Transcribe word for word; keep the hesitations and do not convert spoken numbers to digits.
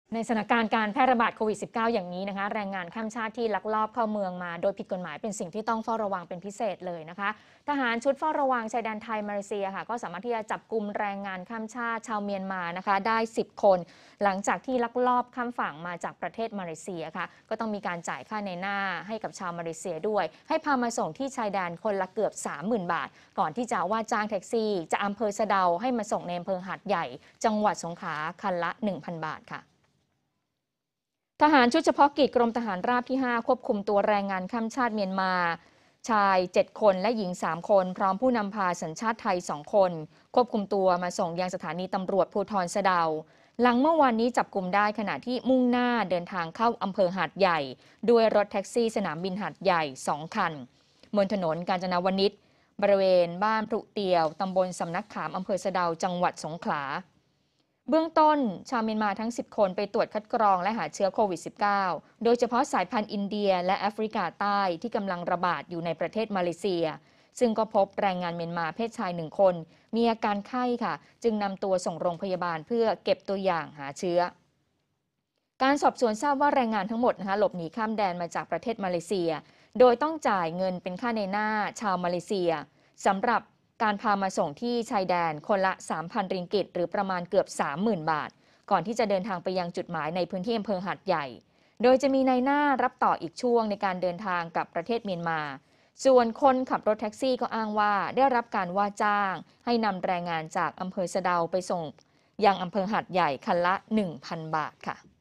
ในสถานการณ์การแพร่ระบาดโควิด สิบเก้า อย่างนี้นะคะแรงงานข้ามชาติที่ลักลอบเข้าเมืองมาโดยผิดกฎหมายเป็นสิ่งที่ต้องเฝ้าระวังเป็นพิเศษเลยนะคะทหารชุดเฝ้าระวังชายแดนไทยมาเลเซียค่ะก็สามารถที่จะจับกลุ่มแรงงานข้ามชาติชาวเมียนมานะคะได้สิบคนหลังจากที่ลักลอบข้ามฝั่งมาจากประเทศมาเลเซียค่ะก็ต้องมีการจ่ายค่าในหน้าให้กับชาวมาเลเซียด้วยให้พามาส่งที่ชายแดนคนละเกือบ สามหมื่น บาทก่อนที่จะว่าจ้างแท็กซี่จะอำเภอสะเดาให้มาส่งในอำเภอหาดใหญ่จังหวัดสงขลาคันละ หนึ่งพัน บาทค่ะทหารชุดเฉพาะกิจกรมทหารราบที่ ห้า ควบคุมตัวแรงงานข้ามชาติเมียนมาชาย เจ็ด คนและหญิง สาม คนพร้อมผู้นำพาสัญชาติไทย สอง คนควบคุมตัวมาส่งยังสถานีตำรวจภูธรสะเดาหลังเมื่อวานนี้จับกลุ่มได้ขณะที่มุ่งหน้าเดินทางเข้าอำเภอหาดใหญ่ด้วยรถแท็กซี่สนามบินหาดใหญ่ สอง คันบนถนนกาญจนาวนิชบริเวณบ้านพรุเตียวตำบลสำนักขามอำเภอสะเดาจังหวัดสงขลาเบื้องต้นชาวเมียนมาทั้ง สิบ คนไปตรวจคัดกรองและหาเชื้อโควิด สิบเก้า โดยเฉพาะสายพันธุ์อินเดียและแอฟริกาใต้ที่กำลังระบาดอยู่ในประเทศมาเลเซียซึ่งก็พบแรงงานเมียนมาเพศชายหนึ่งคนมีอาการไข้ค่ะจึงนำตัวส่งโรงพยาบาลเพื่อเก็บตัวอย่างหาเชื้อการสอบสวนทราบว่าแรงงานทั้งหมดนะคะหลบหนีข้ามแดนมาจากประเทศมาเลเซียโดยต้องจ่ายเงินเป็นค่าในหน้าชาวมาเลเซียสำหรับการพามาส่งที่ชายแดนคนละ สามพัน ริงกิตหรือประมาณเกือบ สามหมื่น บาทก่อนที่จะเดินทางไปยังจุดหมายในพื้นที่อำเภอหาดใหญ่โดยจะมีนายหน้ารับต่ออีกช่วงในการเดินทางกับประเทศเมียนมาส่วนคนขับรถแท็กซี่ก็อ้างว่าได้รับการว่าจ้างให้นำแรงงานจากอำเภอสะเดาไปส่งยังอำเภอหาดใหญ่คันละ หนึ่งพัน บาทค่ะ